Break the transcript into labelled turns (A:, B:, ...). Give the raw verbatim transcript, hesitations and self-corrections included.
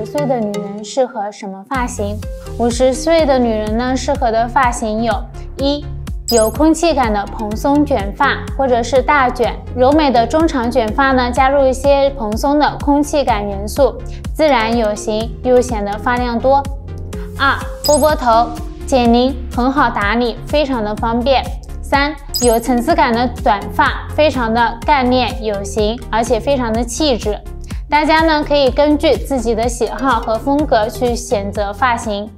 A: 十岁的女人适合什么发型？五十岁的女人呢，适合的发型有：一、有空气感的蓬松卷发，或者是大卷。柔美的中长卷发呢，加入一些蓬松的空气感元素，自然有型又显得发量多。二、波波头，减龄，很好打理，非常的方便。三、有层次感的短发，非常的干练有型，而且非常的气质。大家呢可以根据自己的喜好和风格去选择发型。